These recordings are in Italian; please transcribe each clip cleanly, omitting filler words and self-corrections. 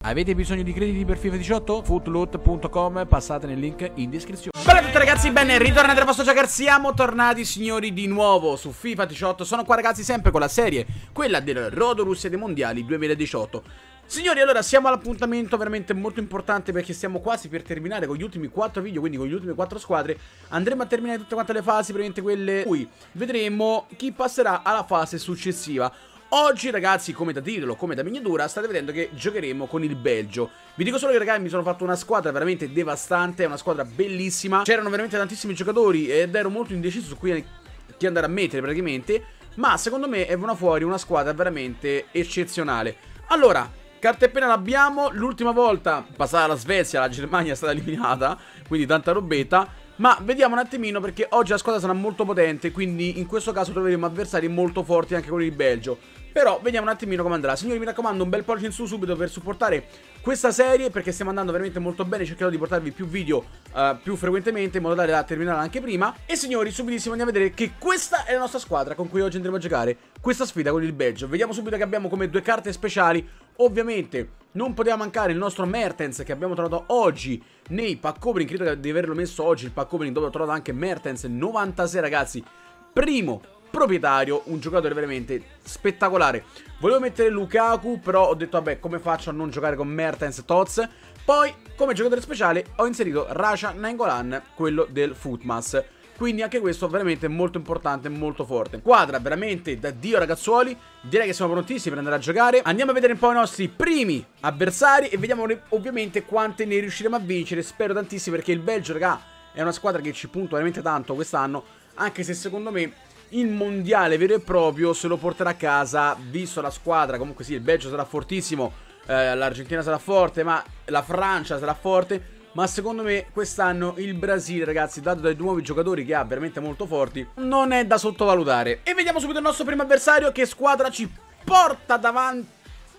Avete bisogno di crediti per FIFA 18? Footloot.com, passate nel link in descrizione. Bella a tutti ragazzi, bene, ritornati dal vostro Joker. Siamo tornati signori di nuovo su FIFA 18. Sono qua ragazzi sempre con la serie, quella del Rodo Russia dei Mondiali 2018. Signori, allora siamo all'appuntamento veramente molto importante, perché stiamo quasi per terminare con gli ultimi 4 video, quindi con le ultime 4 squadre. Andremo a terminare tutte quante le fasi, praticamente quelle cui vedremo chi passerà alla fase successiva. Oggi ragazzi, come da titolo, come da miniatura, state vedendo che giocheremo con il Belgio. Vi dico solo che ragazzi mi sono fatto una squadra veramente devastante, è una squadra bellissima. C'erano veramente tantissimi giocatori ed ero molto indeciso su chi andare a mettere praticamente, ma secondo me è venuta fuori una squadra veramente eccezionale. Allora, carta e penna l'abbiamo. L'ultima volta passata la Svezia, la Germania è stata eliminata, quindi tanta robetta. Ma vediamo un attimino, perché oggi la squadra sarà molto potente, quindi in questo caso troveremo avversari molto forti anche con il Belgio. Però vediamo un attimino come andrà. Signori, mi raccomando, un bel pollice in su subito per supportare questa serie, perché stiamo andando veramente molto bene. Cercherò di portarvi più video più frequentemente, in modo tale da terminare anche prima. E signori, subitissimo andiamo a vedere che questa è la nostra squadra con cui oggi andremo a giocare questa sfida con il Belgio. Vediamo subito che abbiamo come 2 carte speciali. Ovviamente non poteva mancare il nostro Mertens, che abbiamo trovato oggi nei pack opening. Credo di averlo messo oggi il pack opening, dove ho trovato anche Mertens 96 ragazzi. Primo proprietario, un giocatore veramente spettacolare. Volevo mettere Lukaku, però ho detto vabbè, come faccio a non giocare con Mertens Tots. Poi come giocatore speciale ho inserito Rasha Nainggolan, quello del Footmas. Quindi anche questo veramente molto importante, molto forte. Squadra veramente da dio ragazzuoli. Direi che siamo prontissimi per andare a giocare. Andiamo a vedere un po' i nostri primi avversari e vediamo ovviamente quante ne riusciremo a vincere. Spero tantissimo, perché il Belgio raga è una squadra che ci punta veramente tanto quest'anno. Anche se secondo me il mondiale vero e proprio se lo porterà a casa, visto la squadra. Comunque sì, il Belgio sarà fortissimo, l'Argentina sarà forte, ma la Francia sarà forte. Ma secondo me quest'anno il Brasile ragazzi, dato dai nuovi giocatori che ha veramente molto forti, non è da sottovalutare. E vediamo subito il nostro primo avversario. Che squadra ci porta davanti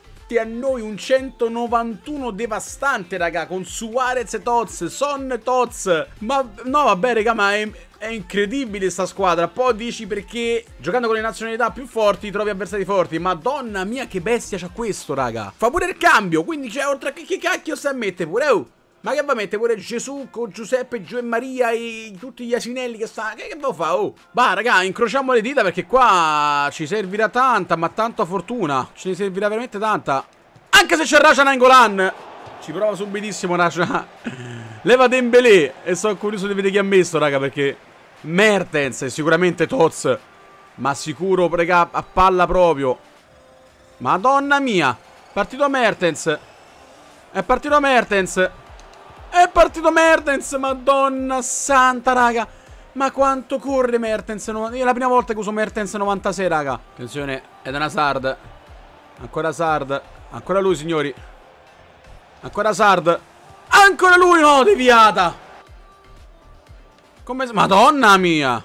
a noi? Un 191 devastante raga, con Suarez e Tots, Son Tots. Ma no vabbè raga, ma è incredibile sta squadra. Poi dici perché giocando con le nazionalità più forti trovi avversari forti. Madonna mia che bestia c'ha questo raga. Fa pure il cambio, quindi c'è oltre a che cacchio sta a mettere pure ma che va a mettere pure Gesù con Giuseppe, Gio e Maria e tutti gli asinelli che sta. Che devo fare? Oh, va raga, incrociamo le dita, perché qua ci servirà tanta, ma tanta fortuna. Ce ne servirà veramente tanta. Anche se c'è Rasha Nainggolan. Ci prova subitissimo Rasha. Leva Dembélé. E sono curioso di vedere chi ha messo raga, perché Mertens è sicuramente Tots, ma sicuro raga a palla proprio. Madonna mia. Partito Mertens. È partito Mertens. È partito Mertens, madonna santa raga. Ma quanto corre Mertens. È la prima volta che uso Mertens 96 raga. Attenzione, Eden Hazard. Ancora Hazard. Ancora lui signori. Ancora Hazard. Ancora lui, no, deviata. Come... Madonna mia.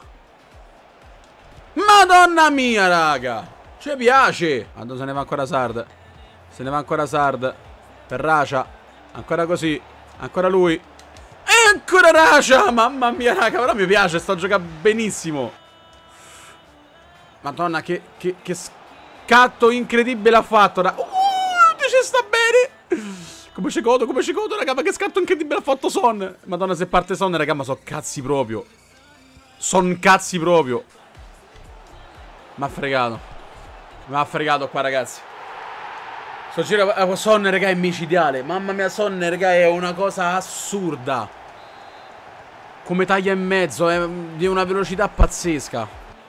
Madonna mia raga. Ci piace. Quando se ne va ancora Hazard. Se ne va ancora Hazard. Per Rasha. Ancora così. Ancora lui. E ancora Rasha. Mamma mia raga, però mi piace, sto giocando benissimo. Madonna che scatto incredibile ha fatto ci sta bene. Come ci godo raga, ma che scatto incredibile ha fatto Son. Madonna, se parte Son raga, ma so cazzi proprio. Son cazzi proprio. Mi ha fregato qua ragazzi. Sto giro Son raga è micidiale. Mamma mia, Son raga è una cosa assurda. Come taglia in mezzo, è di una velocità pazzesca.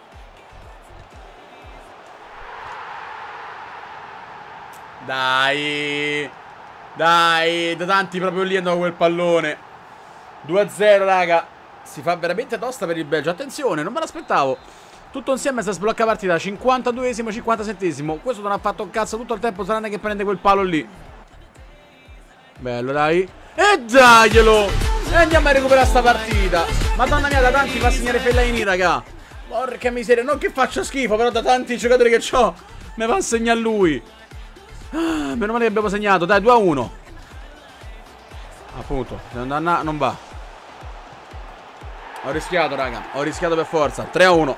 Dai, da tanti proprio lì andava quel pallone. 2-0 raga. Si fa veramente tosta per il Belgio. Attenzione, non me l'aspettavo. Tutto insieme si sblocca partita. 52esimo, 57esimo. Questo non ha fatto un cazzo tutto il tempo, tranne che prende quel palo lì. Bello dai. E daglielo. E andiamo a recuperare sta partita. Madonna mia, da tanti fa segnare Fellaini raga. Porca miseria, non che faccia schifo, però da tanti giocatori che ho me va a segnare lui. Meno male che abbiamo segnato. Dai, 2-1. Appunto, non va. Ho rischiato raga, ho rischiato per forza. 3-1.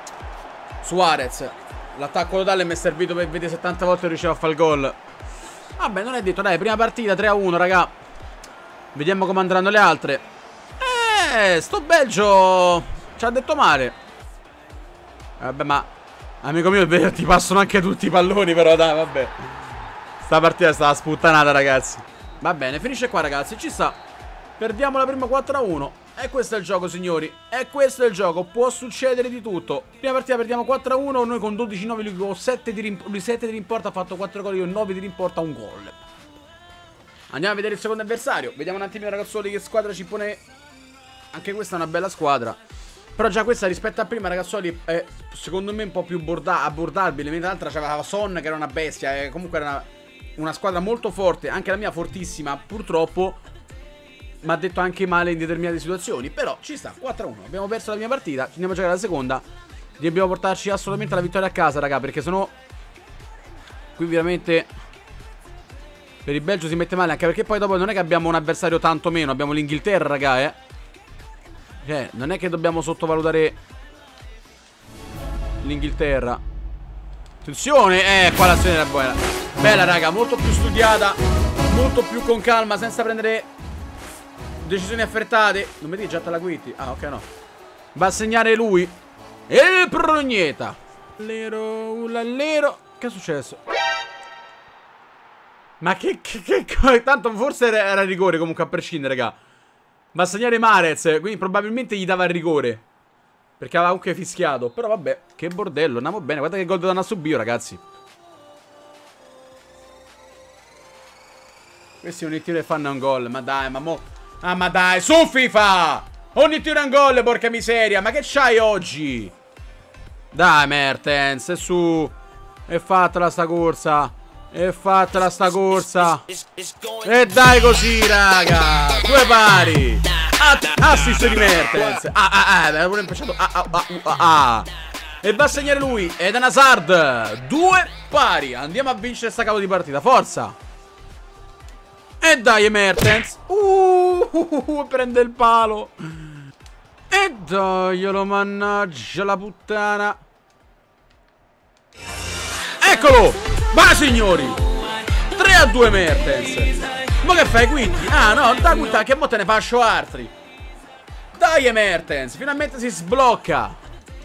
Suarez. L'attacco totale mi è servito per vedere 70 volte riusciva a fare il gol. Vabbè, non è detto, dai, prima partita 3-1, raga. Vediamo come andranno le altre. Sto Belgio ci ha detto male. Vabbè, ma amico mio, è vero, ti passano anche tutti i palloni, però dai, vabbè. Sta partita è stata sputtanata, ragazzi. Va bene, finisce qua, ragazzi, ci sta. Perdiamo la prima 4-1. E questo è il gioco, signori. E questo è il gioco. Può succedere di tutto. Prima partita perdiamo 4-1. Noi con 12-9, lui con 7 di rimporta ha fatto 4 gol. Io 9 di rimporta, un gol. Andiamo a vedere il secondo avversario. Vediamo un attimino, ragazzoli, che squadra ci pone. Anche questa è una bella squadra. Però già questa rispetto a prima, ragazzoli, è secondo me un po' più abbordabile. Mentre l'altra c'aveva Son, che era una bestia. Comunque era una squadra molto forte. Anche la mia fortissima, purtroppo mi ha detto anche male in determinate situazioni. Però ci sta, 4-1. Abbiamo perso la prima partita, andiamo a giocare la seconda. Dobbiamo portarci assolutamente la vittoria a casa, raga, perché sennò qui veramente per il Belgio si mette male. Anche perché poi dopo non è che abbiamo un avversario tanto meno. Abbiamo l'Inghilterra, raga, Cioè, non è che dobbiamo sottovalutare l'Inghilterra. Attenzione, qua l'azione era buona. Bella, raga, molto più studiata, molto più con calma, senza prendere decisioni affrettate. Non mi dici già la Guitti? Ah, ok, no. Va a segnare lui. E il Progneta. L'allero. Che è successo? Ma che tanto forse era rigore comunque, a prescindere, raga. Va a segnare Marez, quindi probabilmente gli dava il rigore, perché aveva comunque fischiato. Però vabbè, che bordello, andiamo bene. Guarda che gol danno a subito, ragazzi. Questi ogni tiro che fanno è un gol. Ma dai, ma mo... Ah, ma dai, su FIFA! Ogni tiro è un gol, porca miseria. Ma che c'hai oggi? Dai, Mertens, è su. E fatela sta corsa. E fatela sta corsa. E dai così, raga. Due pari. Assist di Mertens. Avevo impacciato. E va a segnare lui. Eden Hazard. Due pari. Andiamo a vincere sta cavolo di partita. Forza. E dai, Mertens. Prende il palo. E daglielo, mannaggia la puttana. Eccolo. Va, signori. 3-2 Mertens. Ma che fai, quindi? Ah, no, dai, puttana, che mo te ne faccio altri. Dai, Mertens. Finalmente si sblocca.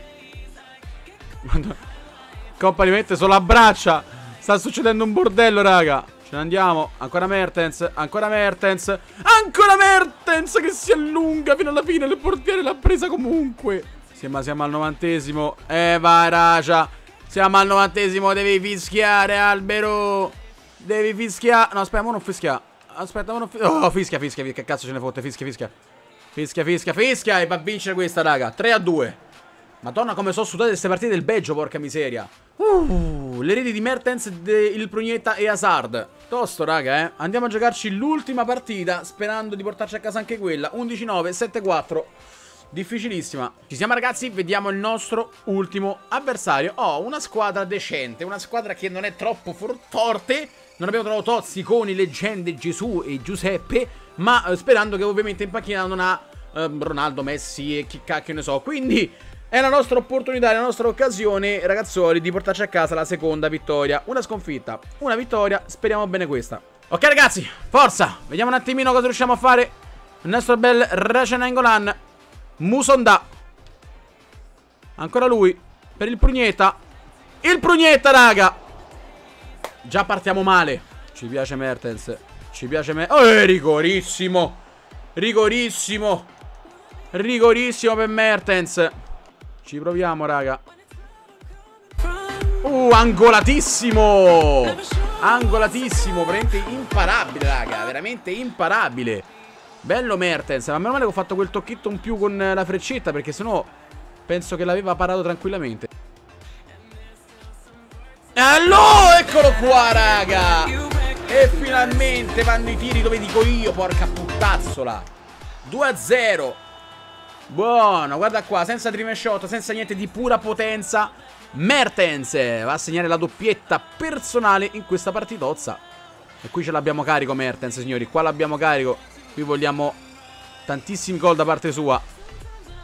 Coppa li mette sulla braccia. Sta succedendo un bordello, raga. Ce ne andiamo. Ancora Mertens. Ancora Mertens. Ancora Mertens che si allunga fino alla fine. Il portiere l'ha presa comunque. Sì, ma siamo al 90esimo. Vai, Raja. Siamo al 90esimo. Devi fischiare, Albero. Devi fischiare. No, aspetta, ma non fischia. Aspetta, ma non fischia. Oh, fischia. Che cazzo ce ne fotte? Fischia. E va a vincere questa, raga. 3-2. Madonna, come sono sudate queste partite del Belgio, porca miseria. Le reti di Mertens, il Progneta e Hazard. Tosto, raga, Andiamo a giocarci l'ultima partita, sperando di portarci a casa anche quella. 11-9, 7-4. Difficilissima. Ci siamo, ragazzi, vediamo il nostro ultimo avversario. Una squadra decente, una squadra che non è troppo forte. Non abbiamo trovato tozziconi, leggende, Gesù e Giuseppe, ma sperando che ovviamente in panchina non ha Ronaldo, Messi e chi cacchio ne so. Quindi è la nostra opportunità, la nostra occasione, ragazzoli, di portarci a casa la seconda vittoria. Una sconfitta, una vittoria, speriamo bene questa. Ok, ragazzi, forza. Vediamo un attimino cosa riusciamo a fare. Il nostro bel Recen Nainggolan. Musonda. Ancora lui. Per il Progneta. Il Progneta, raga. Già partiamo male. Ci piace Mertens. Ci piace rigorissimo. Rigorissimo per Mertens. Ci proviamo, raga. Angolatissimo. Angolatissimo. Veramente imparabile, raga. Veramente imparabile. Bello Mertens. Ma meno male che ho fatto quel tocchetto in più con la freccetta, perché sennò penso che l'aveva parato tranquillamente. Allora, eccolo qua, raga. E finalmente vanno i tiri dove dico io, porca puttazzola. 2-0. Buono, guarda qua, senza dream shot, senza niente, di pura potenza. Mertens va a segnare la doppietta personale in questa partitozza. E qui ce l'abbiamo carico Mertens, signori. Qua l'abbiamo carico. Qui vogliamo tantissimi gol da parte sua.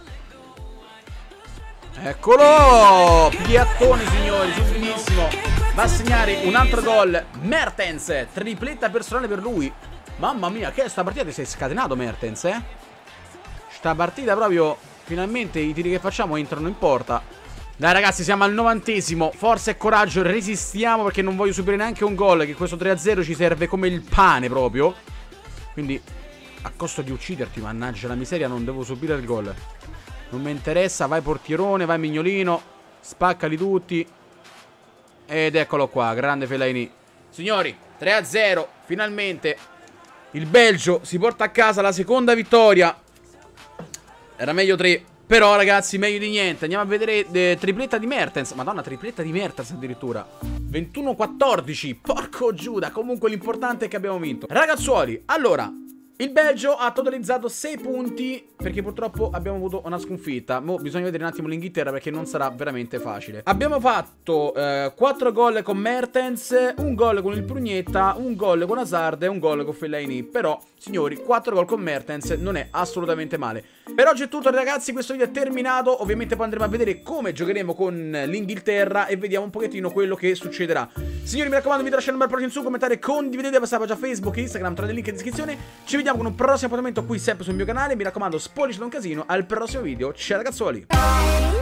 Eccolo. Piattone, signori, subitissimo. Va a segnare un altro gol Mertens, tripletta personale per lui. Mamma mia, che sta partita ti sei scatenato Mertens, eh? Sta partita proprio, finalmente i tiri che facciamo entrano in porta. Dai ragazzi, siamo al 90esimo, forza e coraggio, resistiamo perché non voglio subire neanche un gol, che questo 3-0 ci serve come il pane proprio. Quindi, a costo di ucciderti, mannaggia la miseria, non devo subire il gol. Non mi interessa, vai portierone, vai mignolino, spaccali tutti. Ed eccolo qua, grande Fellaini. Signori, 3-0, finalmente il Belgio si porta a casa la seconda vittoria. Era meglio 3, però ragazzi meglio di niente. Andiamo a vedere tripletta di Mertens. Madonna, tripletta di Mertens addirittura. 21-14, porco Giuda. Comunque l'importante è che abbiamo vinto. Ragazzuoli, allora, il Belgio ha totalizzato 6 punti perché purtroppo abbiamo avuto una sconfitta. Mo bisogna vedere un attimo l'Inghilterra perché non sarà veramente facile. Abbiamo fatto 4 gol con Mertens, un gol con il Prugnetta, un gol con Hazard e un gol con Fellaini. Però, signori, 4 gol con Mertens non è assolutamente male. Per oggi è tutto ragazzi, questo video è terminato. Ovviamente poi andremo a vedere come giocheremo con l'Inghilterra e vediamo un pochettino quello che succederà. Signori, mi raccomando, vi lasciate un bel pollice in su, commentare, condividete la pagina Facebook, Instagram, trovate il link in descrizione. Ci vediamo con un prossimo appuntamento qui sempre sul mio canale. Mi raccomando, spoiliciate un casino. Al prossimo video, ciao ragazzuoli.